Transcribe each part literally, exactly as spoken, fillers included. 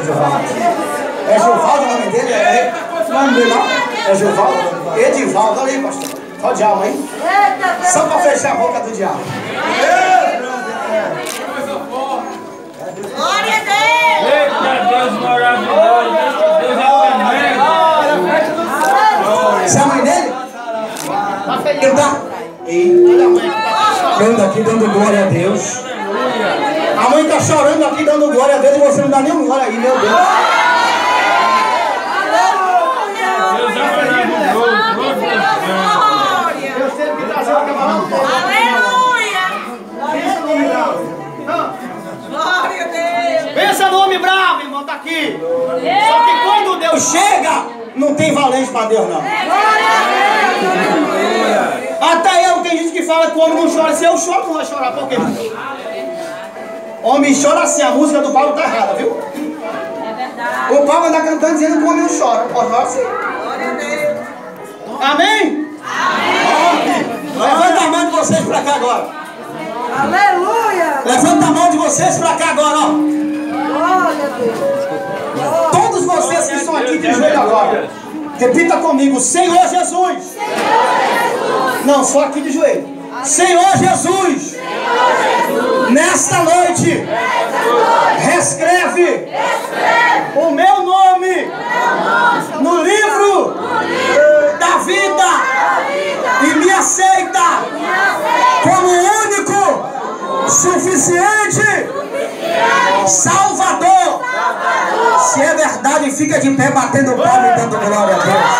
Gilvaldo. É Gilvaldo o nome dele? É, o nome dele não? É Gilvaldo? Edivaldo, olha aí, pastor. Olha o diabo aí. Só para fechar a boca do diabo. Glória a Deus! Eita Deus maravilhoso! Deus é tremendo! Você é a mãe dele? Ele tá? Eita, a mãe tá chorando aqui, dando glória a Deus. A mãe tá chorando aqui, dando glória a Deus, e você não dá nenhum glória aí, meu Deus. Deus é maravilhoso! Eu sei que tá sendo aleluia! Glória a Deus! Pensa no homem bravo, irmão, tá aqui. Só que quando Deus chega, não tem valente para Deus, não. Até eu, tem gente que fala que o homem não chora. Se eu choro, não vai chorar. Por quê? Homem chora assim, a música do Paulo tá errada, viu? É verdade. O Paulo anda cantando dizendo que o homem não chora. Pode falar assim. Glória a Deus! Amém? Amém! Levanta a mão de vocês pra cá agora. Aleluia! Levanta a mão de vocês pra cá agora, ó. Glória a Deus! Todos vocês que estão aqui de joelho agora, repita comigo: Senhor Jesus. Senhor Jesus. Não, só aqui de joelho. Senhor Jesus. Senhor Jesus. Nesta noite, Nesta noite. Reescreve, Reescreve. O meu nome, meu nome. No, livro no livro da vida, da vida. E me aceita, e me aceita. Como único, suficiente, suficiente. Salvador. Salvador. Se é verdade, fica de pé batendo palma e dando glória a Deus.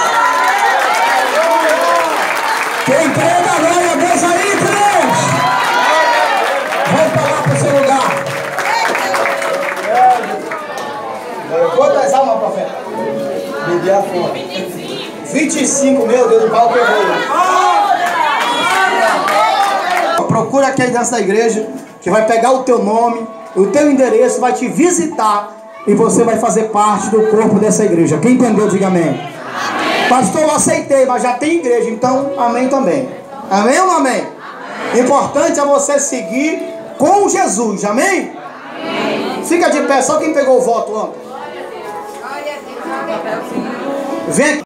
Quem crê na glória a Deus aí, Deus? Volta lá para o seu lugar. Quantas almas, profeta? Bebi a fonte. vinte e cinco, meu Deus, o pau pegou. Procura aqui a liderança da igreja, que vai pegar o teu nome, o teu endereço, vai te visitar. E você vai fazer parte do corpo dessa igreja. Quem entendeu, diga amém. Amém. Pastor, eu aceitei, mas já tem igreja, então amém também. Amém ou não amém? Amém. Importante é você seguir com Jesus, amém? Amém. Fica de pé, só quem pegou o voto ontem. Vem aqui.